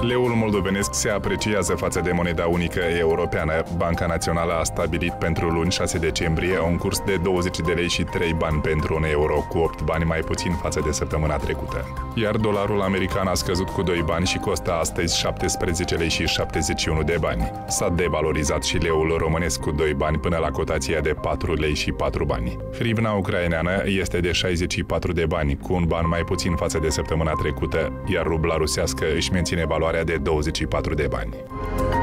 Leul moldovenesc se apreciază față de moneda unică europeană. Banca Națională a stabilit pentru luni 6 decembrie un curs de 20 de lei și 3 bani pentru un euro, cu 8 bani mai puțin față de săptămâna trecută. Iar dolarul american a scăzut cu 2 bani și costă astăzi 17 lei și 71 de bani. S-a devalorizat și leul românesc cu 2 bani până la cotația de 4 lei și 4 bani. Hrivna ucraineană este de 64 de bani, cu un ban mai puțin față de săptămâna trecută, iar rubla rusească își menține valoarea de 24 de bani.